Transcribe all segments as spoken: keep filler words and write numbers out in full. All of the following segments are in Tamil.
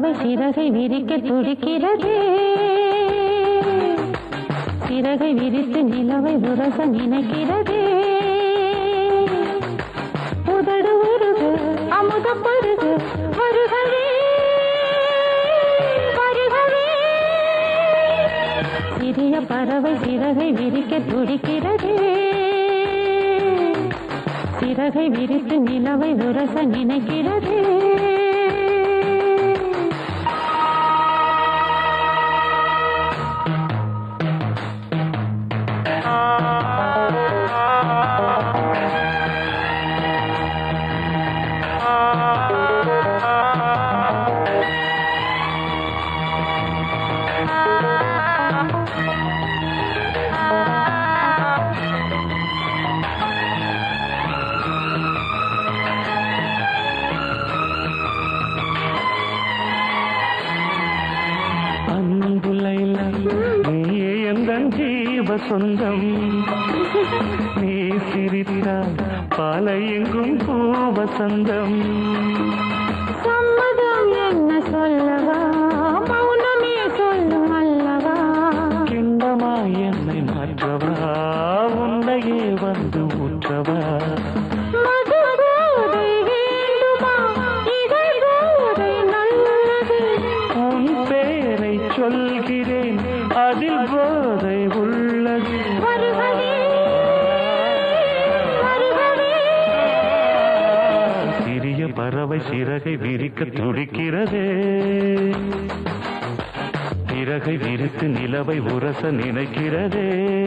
பறவை சிறகை விரிக்க துடிக்கிறது. சிறகை விரித்து நிலவை உரச நினைக்கிறது. உதடு உருக அமுத பருக வருகவே வருகவே. சிறிய பறவை சிறகை விரிக்க துடிக்கிறது. சிறகை விரித்து நிலவை உரச நினைக்கிறது. சொந்தம் நீ சிரித்தால் பாலையெங்கும் பூவசந்தம். சம்மதம் என்ன சொல்லவா மௌனமே சொல்லும் அல்லவா. கிண்டமா என்னை மாற்றவா உன்னையே வந்து ஊற்றவா. உன் பேரை சொல்கிறேன் அதில் போதை உள்ளது. சிறிய பறவை சிறகை விரிக்க துடிக்கிறது. சிறகை விரித்து நிலவை உரச நினைக்கிறது.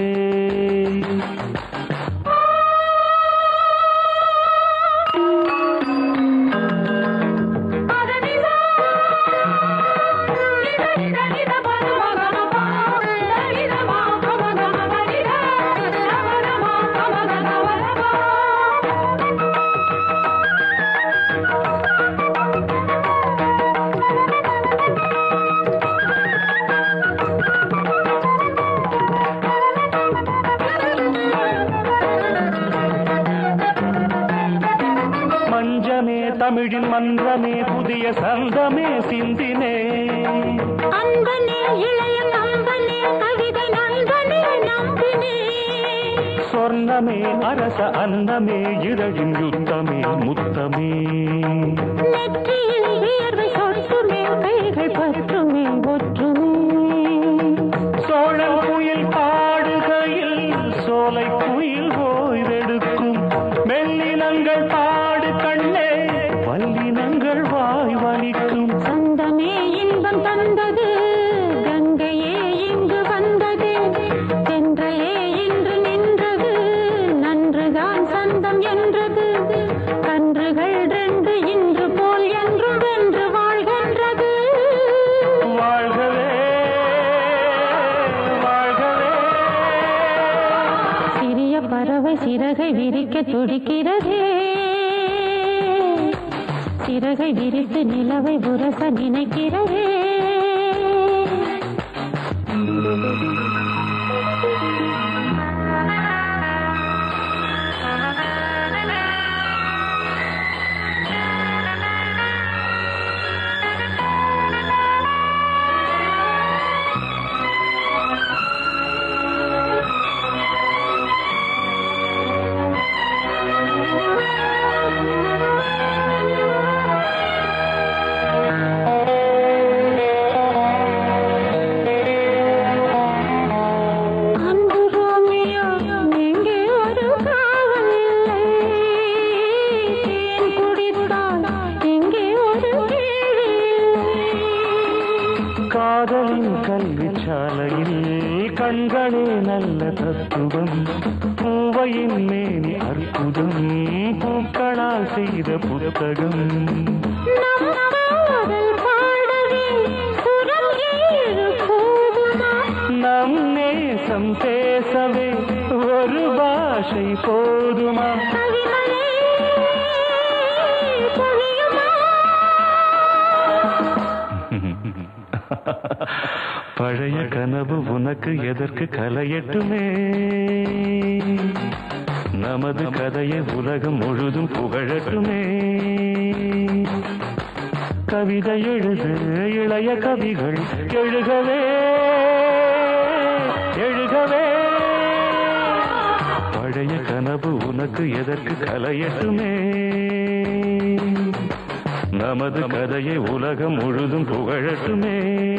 தமிழின் மன்றமே புதிய சந்தமே சிந்தினே. அன்பனே இளைய நம்பனே கவிதை நண்பனே நம்பினே. சொர்ணமே அரச அன்னமே இதழின் யுத்தமே முத்தமே. நெற்றியில் வியர்வை சொட்டுமே கைகள் பற்றுமே ஒற்றுமே. சோழன் குயில் பாடுகையில் சோலை குயில் ஓய்வெடுக்கும். மெல்லினங்கள் பாடு கண்ணே வல்லினங்கள் வாய் வலிக்கும். சந்தமே இன்பம் தந்தது கங்கையே இங்கு வந்தது. தென்றலே இன்று நின்றது நன்றுதான் சந்தம் என்றது. கன்றுகள் ரெண்டு இன்று போல் என்றும் வென்று வாழ்கின்றது. வாழ்கவே வாழ்கவே. சிறிய பறவை சிறகை விரிக்க துடிக்கிறது. சிறகை விரித்து நிலவை உரச நினைக்கிறது. காதலின் கல்வி சாலையில் கண்களே நல்ல தத்துவம். பூவையின் மேனி அற்புதம் பூக்களால் செய்த புத்தகம். நம் நேசம் பேசவே ஒரு பாஷை போதுமா. பழைய கனவு உனக்கு எதற்கு கலையட்டுமே. நமது கதையை உலகம் முழுதும் புகழட்டுமே. கவிதை எழுது இளைய கவிகள் எழுகவே எழுகவே. பழைய கனவு உனக்கு எதற்கு கலையட்டுமே, நமது கதையை உலகம் முழுதும் புகழட்டுமே.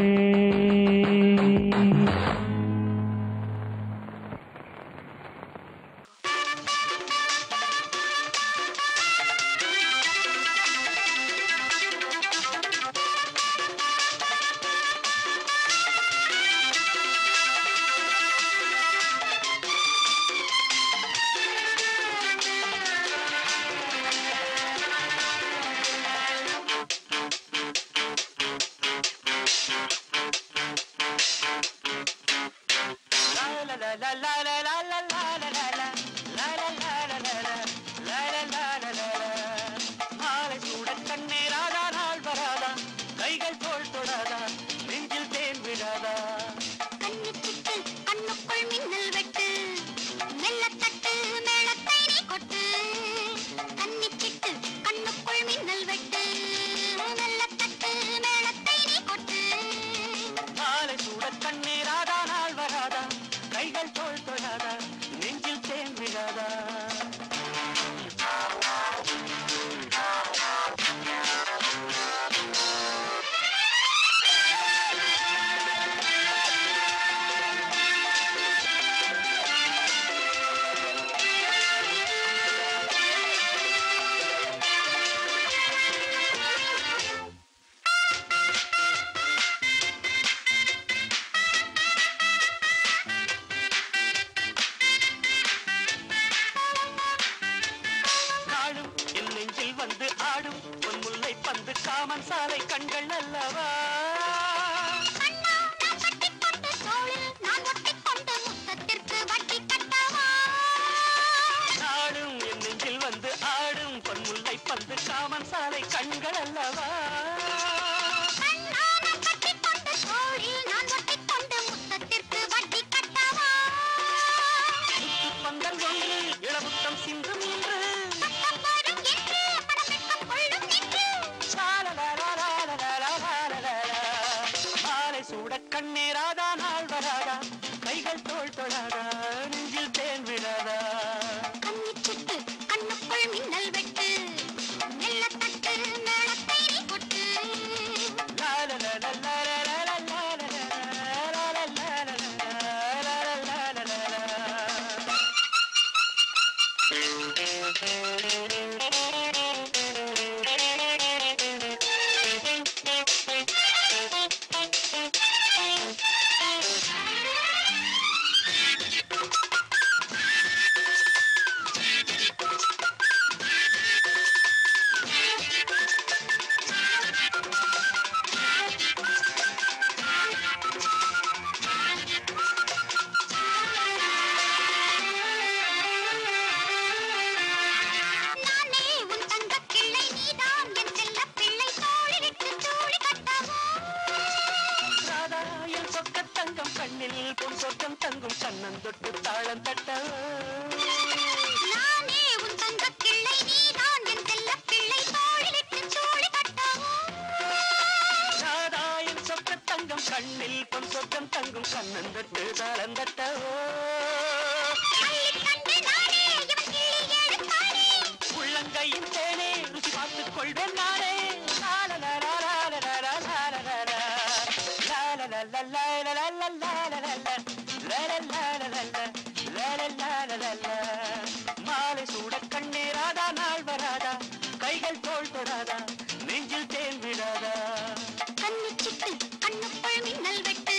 மாலை சூட கண்ணீராதா நாள் வராதா, கைகள் தோள் தொடாதா, நெஞ்சில் தேன் விடாதா. கண்ணுச்சிட்டு கண்ணுக்குள் மின்னல் வெட்டு,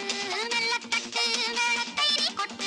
நல்ல தட்டு மேளத்தை நீ கொட்டு.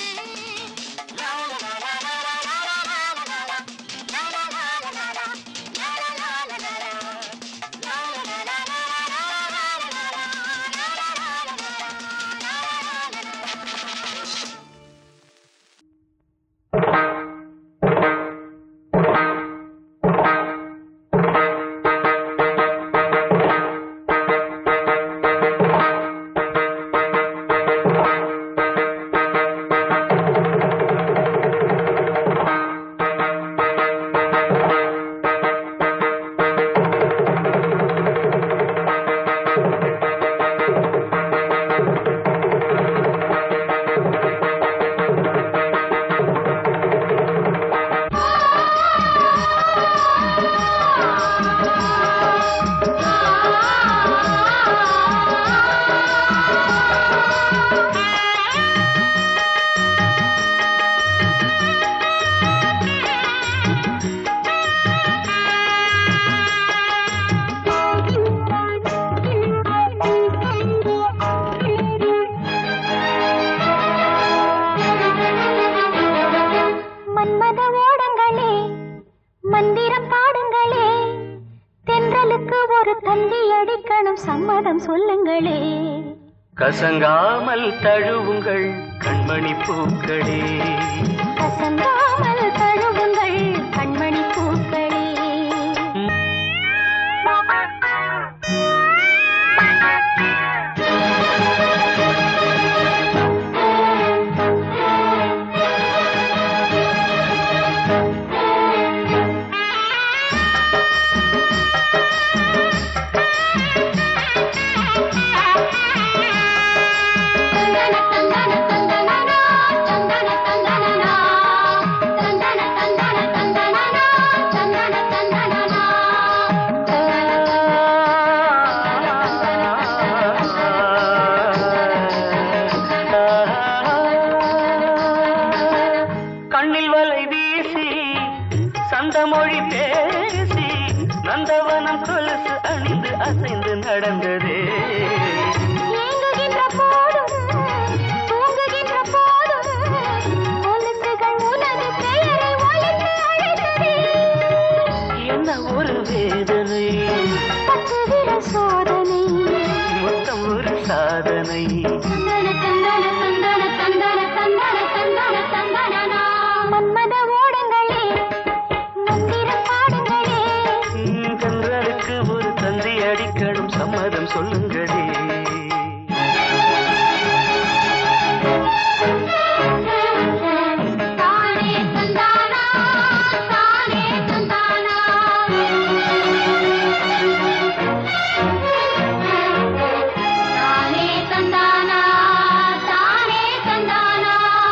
சம்மதம் சொல்லுங்களே. கசங்காமல் தழுவுங்கள் கண்மணி பூக்களே, கசங்காமல் தழுவுங்கள் கண்மணி பூக்களே. மொழி பேசி நந்தவனம் கொலுசு அணிந்து அசைந்து நடந்ததே. ஏங்குகின்ற போதும் தூங்குகின்ற போதும் கொலுசுகள் உனது பெயரை ஒலித்து அழைத்ததே. என்ன ஒரு வேதனை, பத்து விரல் சோதனை, மொத்தம் ஒரு சாதனை. தந்தன தந்தன தந்தன தந்தன தந்தன தந்தன தந்தனா. மன்மத ஓடங்களே மந்திரம் பாடுங்களே, கண்களுக்கு ஒரு தந்தி அடிக்கடும் சம்மதம் சொல்லுங்களே. தானே தந்தானா தானே தந்தானா, தானே தந்தானா தானே தந்தானா.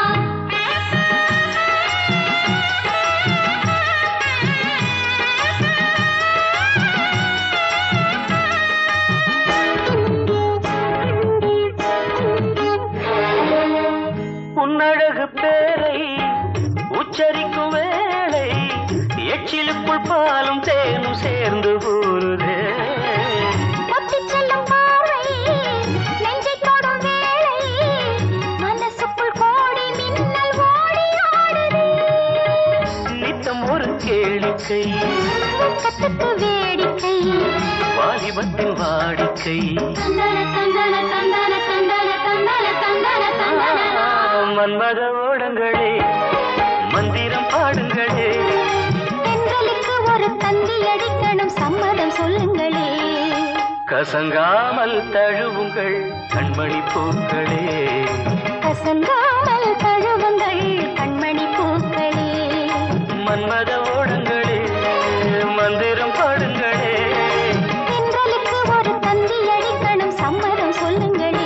உன்னழகு பேரை உச்சரிக்கும் வேளை எச்சிலுக்குள் பாலும் தேனும் சேர்ந்து ஊறுதே. ஒத்திச் செல்லும் பார்வை நெஞ்சைத் தொடும் வேளை மனசுக்குள் கோடி மின்னல் ஓடி ஆடுதே. நித்தம் ஒரு கேளிக்கை, கத்துக்கு வேடிக்கை, வாலிபத்தின் வாடிக்கை. தந்தன தந்தன தந்தன தந்தன தந்தன தந்தன தந்தனா. மன்மத ஓடங்களே மந்திரம் பாடுங்களே, பெண்களுக்கு ஒரு தந்தி அடிக்கணும் சம்மதம் சொல்லுங்களே. கசங்காமல் தழுவுங்கள் கண்மணி பூக்களே, கசங்காமல் தழுவுங்கள் கண்மணி பூக்களே. மன்மத ஓடங்களே மந்திரம் பாடுங்களே. பெண்களுக்கு ஒரு தந்தி அடிக்கணும் சம்மதம் சொல்லுங்களே.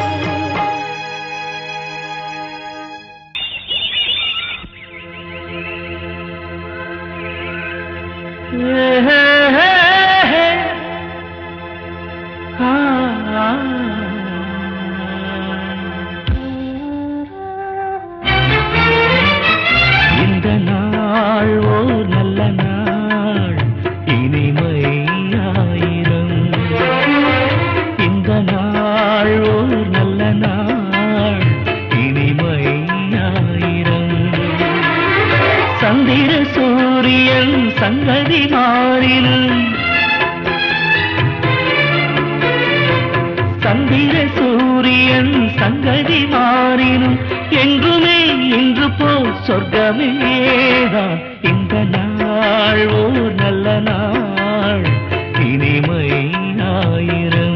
இந்த நாள் ஓர் நல்ல நாள், இனிமையாயிரம். இந்த நாள் ஓர் நல்ல நாள், இனிமையாயிரம். சந்திர சூரியன் சங்கதி மாறினும், சந்திர சூரியன் சங்கதி மாறினும் என்றுமே இன்று போல் சொர்க்கமேதான். இந்த நாள் ஓர் நல்ல நாள், இனிமையாயிரம்.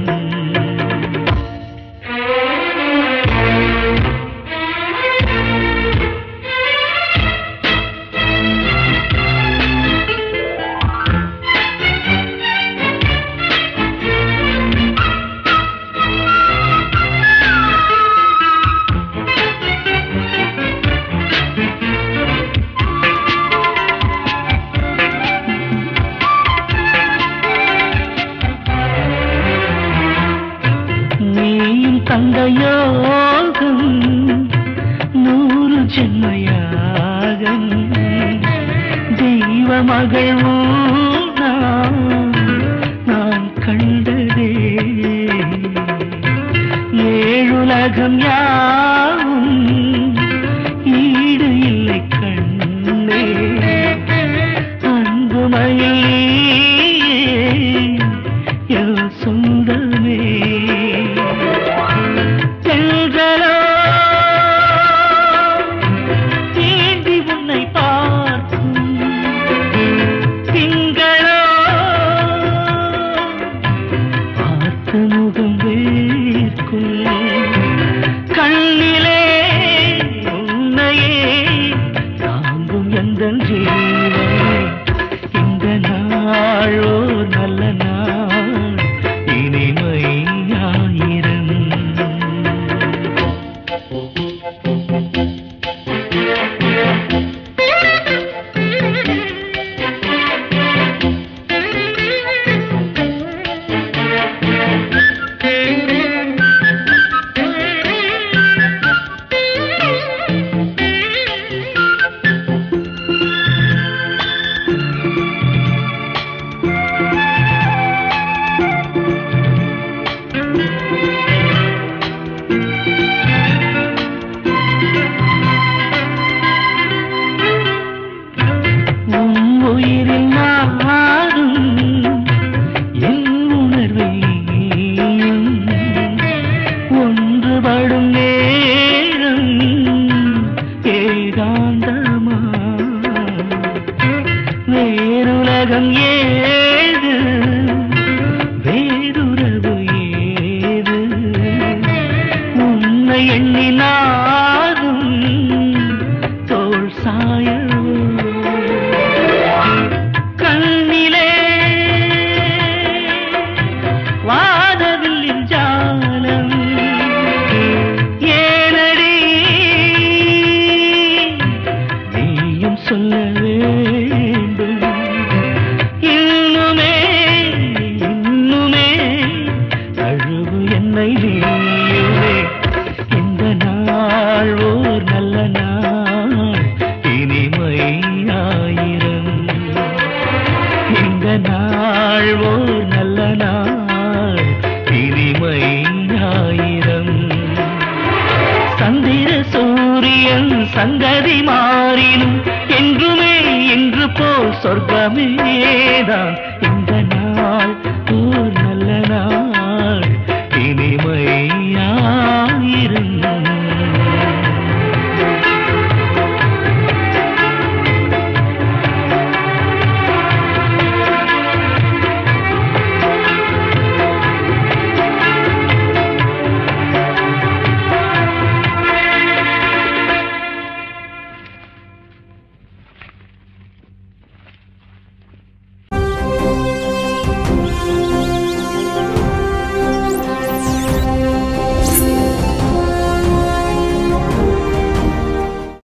தந்தையோகம் நூறு ஜென்மயாகம், தெய்வ மகள் நான் கண்டதே. ஏழுலகம் யாவும் ஈடு இல்லை கண்ணே, அன்புமயே என் சொந்த முகம் வேர்க்கும் கண்ணிலே உன்னையே தாங்கும் எந்தன் ஜீவனே இந்த நாளோ நல்ல நாள் இனிமையாயிரம் உயிரில் நாடும் என் உணர்வை ஒன்றுபடும் நேரம் ஏகாந்தமா வேறுலகம் ஏது வேறுறவு ஏது உன்னை எண்ணினாலும் தோள் சாயவோ கண்ணிலே வாதவில்லின் ஜாலம் ஏனடி நீயும் சொல்ல வேண்டும் இன்னுமே இன்னுமே அழுவு என்னை நீயுமே இந்த நாள் ஓர் நல்ல நாள் இனிமையாயிரம் இந்த நாள் ஓர் நல்ல நாள் இனிமையாயிரம் சந்திர சூரியன் சங்கதி மாறினும் என்றுமே இன்று போல் சொர்க்கமேதான்